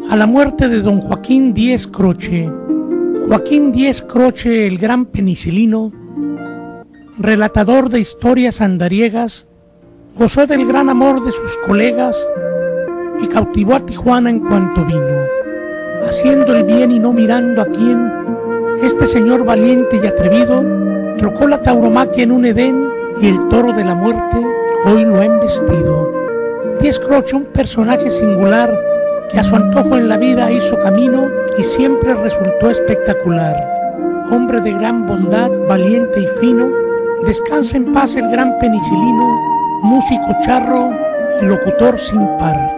A la muerte de don Joaquín Díez Croce. Joaquín Díez Croce, el gran penicilino, relatador de historias andariegas, gozó del gran amor de sus colegas y cautivó a Tijuana en cuanto vino. Haciendo el bien y no mirando a quién, este señor valiente y atrevido trocó la tauromaquia en un Edén y el toro de la muerte hoy lo ha embestido. Díez Croce, un personaje singular que a su antojo en la vida hizo camino y siempre resultó espectacular. Hombre de gran bondad, valiente y fino, descansa en paz el gran penicilino, músico charro y locutor sin par.